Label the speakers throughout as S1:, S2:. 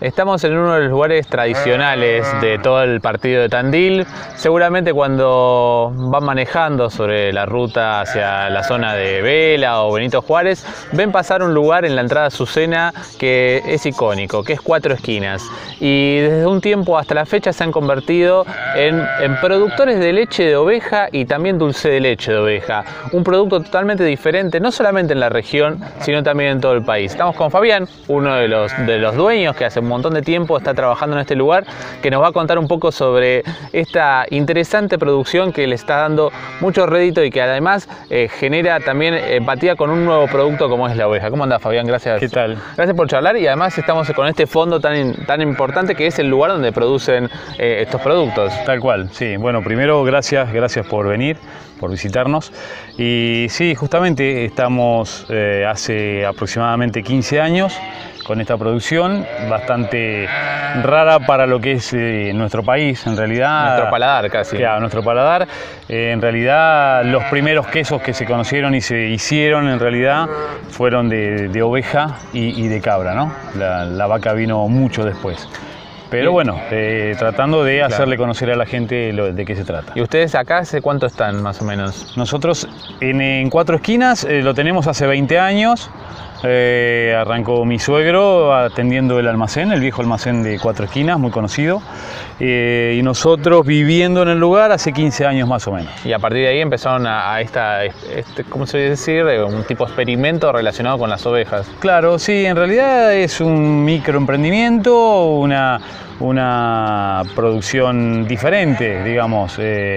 S1: Estamos en uno de los lugares tradicionales de todo el partido de Tandil. Seguramente cuando van manejando sobre la ruta hacia la zona de Vela o Benito Juárez, ven pasar un lugar en la entrada a Azucena que es icónico, que es Cuatro Esquinas. Y desde un tiempo hasta la fecha se han convertido en productores de leche de oveja y también dulce de leche de oveja. Un producto totalmente diferente, no solamente en la región, sino también en todo el país. Estamos con Fabián, uno de los dueños que hace un montón de tiempo está trabajando en este lugar, que nos va a contar un poco sobre esta interesante producción que le está dando mucho rédito y que además genera también empatía con un nuevo producto como es la oveja. ¿Cómo andás, Fabián? Gracias.
S2: ¿Qué tal?
S1: Gracias por charlar, y además estamos con este fondo tan importante que es el lugar donde producen estos productos.
S2: Tal cual, sí. Bueno, primero gracias por venir, por visitarnos. Y sí, justamente estamos hace aproximadamente 15 años con esta producción bastante rara para lo que es nuestro país, en realidad.
S1: Nuestro paladar casi.
S2: Claro, nuestro paladar. En realidad los primeros quesos que se conocieron y se hicieron en realidad fueron de oveja y de cabra, ¿no? La vaca vino mucho después. Pero bueno, tratando de hacerle conocer a la gente de qué se trata.
S1: ¿Y ustedes acá hace cuánto están más o menos?
S2: Nosotros en Cuatro Esquinas lo tenemos hace 20 años. Arrancó mi suegro atendiendo el almacén, el viejo almacén de Cuatro Esquinas, muy conocido. Y nosotros viviendo en el lugar hace 15 años más o menos.
S1: Y a partir de ahí empezaron ¿cómo se puede decir? Un tipo de experimento relacionado con las ovejas.
S2: Claro, sí, en realidad es un microemprendimiento, una producción diferente, digamos.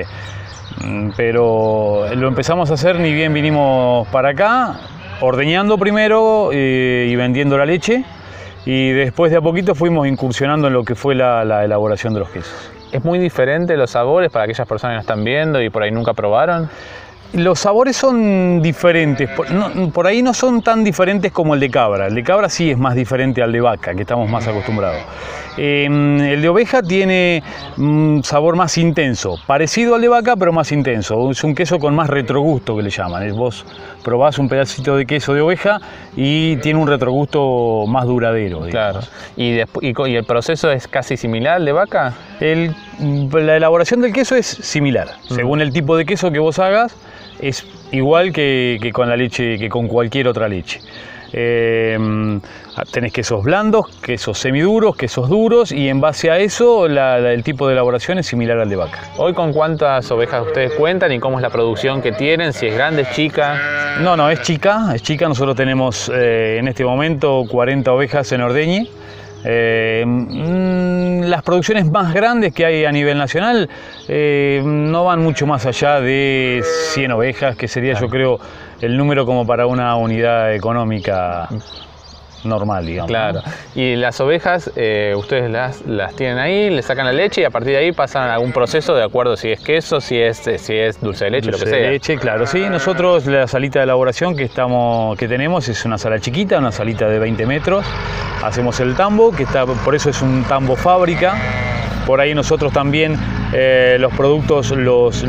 S2: Pero lo empezamos a hacer ni bien vinimos para acá, ordeñando primero y vendiendo la leche, y después de a poquito fuimos incursionando en lo que fue la elaboración de los quesos.
S1: ¿Es muy diferente los sabores para aquellas personas que nos están viendo y por ahí nunca probaron?
S2: Los sabores son diferentes, por ahí no son tan diferentes como el de cabra. El de cabra sí es más diferente al de vaca, que estamos más acostumbrados. El de oveja tiene un sabor más intenso, parecido al de vaca, pero más intenso. Es un queso con más retrogusto, que le llaman. Vos probás un pedacito de queso de oveja y tiene un retrogusto más duradero, digamos.
S1: Claro. ¿Y el proceso es casi similar al de vaca?
S2: La elaboración del queso es similar. Según el tipo de queso que vos hagas, es igual que con la leche, que con cualquier otra leche. Tenés quesos blandos, quesos semiduros, quesos duros, y en base a eso el tipo de elaboración es similar al de vaca.
S1: ¿Hoy con cuántas ovejas ustedes cuentan y cómo es la producción que tienen? ¿Si es grande, es chica?
S2: No, es chica. Nosotros tenemos en este momento 40 ovejas en ordeñe. Las producciones más grandes que hay a nivel nacional no van mucho más allá de 100 ovejas, que sería, yo creo, el número como para una unidad económica normal, digamos.
S1: Claro. ¿No? Y las ovejas, ustedes las tienen ahí, le sacan la leche y a partir de ahí pasan a algún proceso de acuerdo si es queso, si es dulce de leche, lo que sea.
S2: Dulce de leche, claro, sí. Nosotros la salita de elaboración que tenemos es una sala chiquita, una salita de 20 metros. Hacemos el tambo, por eso es un tambo fábrica. Por ahí nosotros también los productos los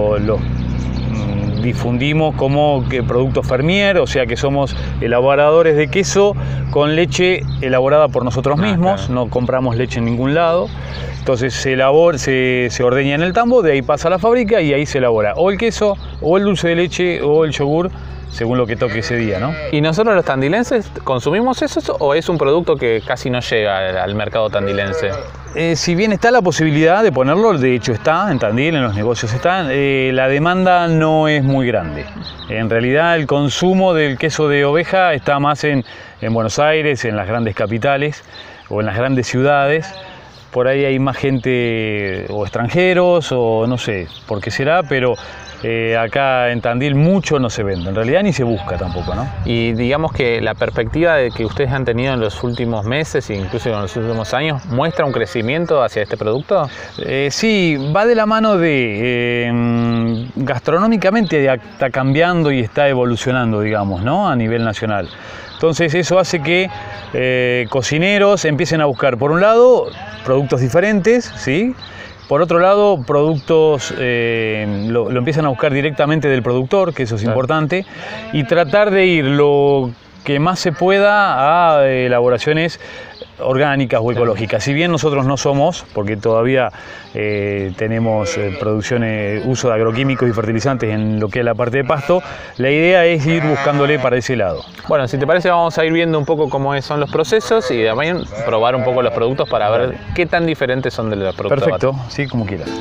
S2: difundimos como productos Fermier, o sea que somos elaboradores de queso con leche elaborada por nosotros mismos, claro. No compramos leche en ningún lado. Entonces se ordeña en el tambo, de ahí pasa a la fábrica y ahí se elabora o el queso, o el dulce de leche, o el yogur, según lo que toque ese día, ¿no?
S1: ¿Y nosotros los tandilenses consumimos eso o es un producto que casi no llega al mercado tandilense?
S2: Si bien está la posibilidad de ponerlo, de hecho está en Tandil, en los negocios está, la demanda no es muy grande. En realidad el consumo del queso de oveja está más en Buenos Aires, en las grandes capitales o en las grandes ciudades. Por ahí hay más gente o extranjeros o no sé por qué será, pero acá en Tandil mucho no se vende, en realidad ni se busca tampoco, ¿no?
S1: Y digamos que la perspectiva de que ustedes han tenido en los últimos meses e incluso en los últimos años muestra un crecimiento hacia este producto.
S2: Sí, va de la mano de gastronómicamente está cambiando y está evolucionando, digamos, ¿no? A nivel nacional. Entonces eso hace que cocineros empiecen a buscar, por un lado, productos diferentes, ¿sí? Por otro lado, productos lo empiezan a buscar directamente del productor, que eso es importante, y tratar de ir lo que más se pueda a elaboraciones orgánicas o ecológicas. Si bien nosotros no somos, porque todavía tenemos uso de agroquímicos y fertilizantes en lo que es la parte de pasto, la idea es ir buscándole para ese lado.
S1: Bueno, si te parece vamos a ir viendo un poco cómo son los procesos y también probar un poco los productos para ver qué tan diferentes son de los productos.
S2: Perfecto, sí, como quieras.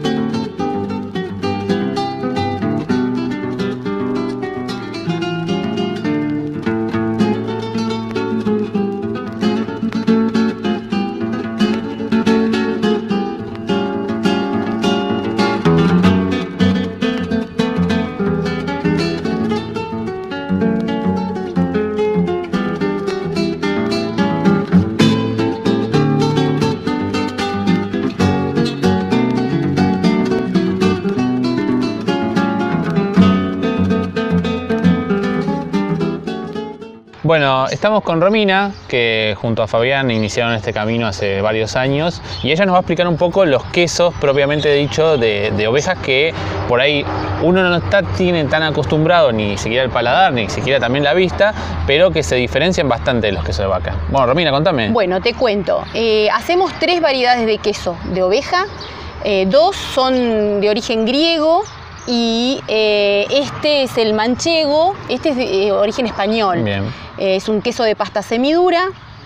S1: Bueno, estamos con Romina, que junto a Fabián iniciaron este camino hace varios años, y ella nos va a explicar un poco los quesos propiamente dicho de ovejas que por ahí uno no tiene tan acostumbrado ni siquiera el paladar, ni siquiera también la vista, pero que se diferencian bastante de los quesos de vaca. Bueno, Romina, contame.
S3: Bueno, te cuento. Hacemos 3 variedades de queso de oveja, 2 son de origen griego, y este es el manchego, este es de origen español.
S1: Bien.
S3: Es un queso de pasta semidura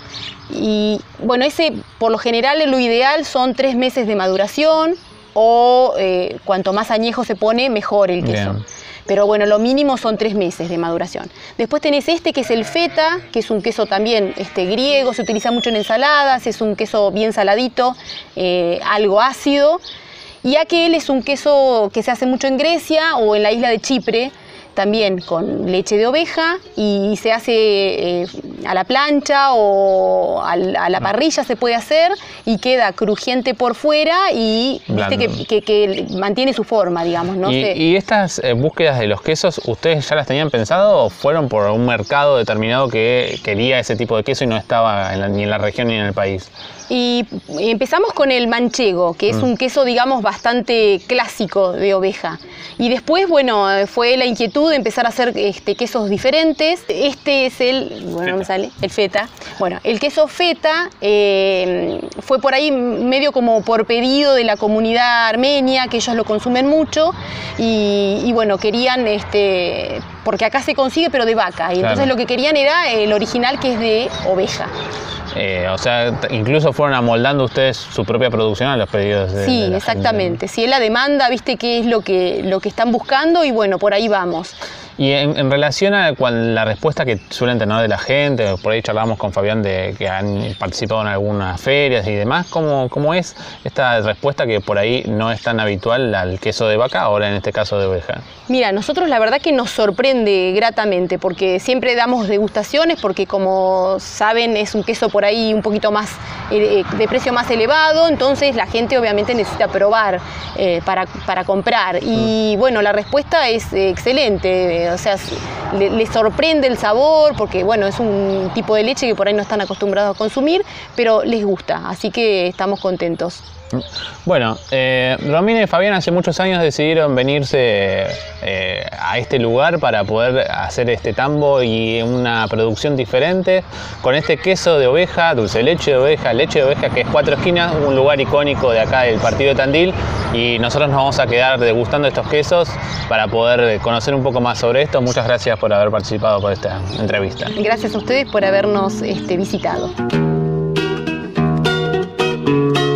S3: y bueno, ese por lo general lo ideal son 3 meses de maduración o cuanto más añejo se pone mejor el queso.
S1: Bien.
S3: Pero bueno, lo mínimo son 3 meses de maduración. Después tenés este que es el feta, que es un queso también griego, se utiliza mucho en ensaladas, es un queso bien saladito, algo ácido. Y aquel es un queso que se hace mucho en Grecia o en la isla de Chipre, también con leche de oveja y se hace a la plancha o a la parrilla se puede hacer y queda crujiente por fuera y viste que mantiene su forma, digamos, ¿no?
S1: ¿Y estas búsquedas de los quesos, ustedes ya las tenían pensado o fueron por un mercado determinado que quería ese tipo de queso y no estaba ni en la región ni en el país?
S3: Y empezamos con el manchego, que es un queso, digamos, bastante clásico de oveja. Y después, bueno, fue la inquietud de empezar a hacer quesos diferentes. Este es no me sale, el feta. Bueno, el queso feta fue por ahí medio como por pedido de la comunidad armenia, que ellos lo consumen mucho. Y bueno, querían, porque acá se consigue, pero de vaca. Y entonces lo que querían era el original, que es de oveja.
S1: O sea, incluso fueron amoldando ustedes su propia producción a los pedidos de
S3: Sí,
S1: la
S3: exactamente.
S1: gente.
S3: Si es la demanda, viste qué es lo que están buscando y bueno, por ahí vamos.
S1: Y en relación a la respuesta que suelen tener de la gente, por ahí charlamos con Fabián de que han participado en algunas ferias y demás, ¿cómo es esta respuesta que por ahí no es tan habitual al queso de vaca, ahora en este caso de oveja?
S3: Mira, nosotros la verdad que nos sorprende gratamente porque siempre damos degustaciones porque como saben es un queso por ahí un poquito más de precio más elevado, entonces la gente obviamente necesita probar para comprar y bueno, la respuesta es excelente. O sea, les sorprende el sabor porque, bueno, es un tipo de leche que por ahí no están acostumbrados a consumir, pero les gusta, así que estamos contentos.
S1: Bueno, Romina y Fabián hace muchos años decidieron venirse a este lugar para poder hacer este tambo y una producción diferente con este queso de oveja, dulce de leche de oveja que es Cuatro Esquinas, un lugar icónico de acá del partido de Tandil, y nosotros nos vamos a quedar degustando estos quesos para poder conocer un poco más sobre esto. Muchas gracias por haber participado por esta entrevista.
S3: Gracias a ustedes por habernos visitado.